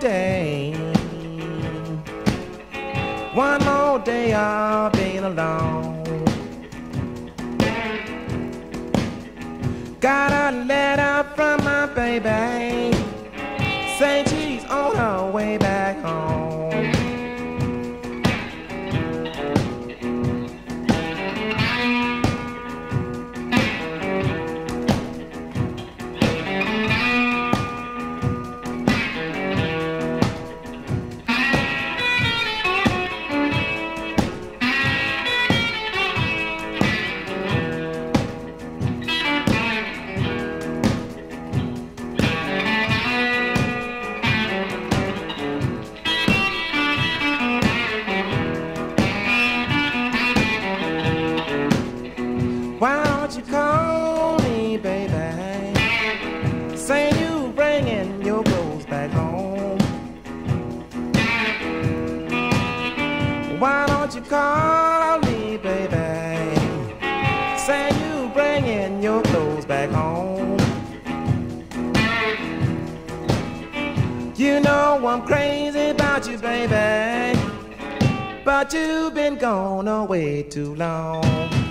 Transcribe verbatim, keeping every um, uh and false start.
day. One more day of being alone. Got a letter from my baby, saying she's on her way back home. Why don't you call me, baby? Say you bringing your clothes back home. Why don't you call me, baby? Say you bringing your clothes back home. You know I'm crazy about you, baby, but you've been gone away too long.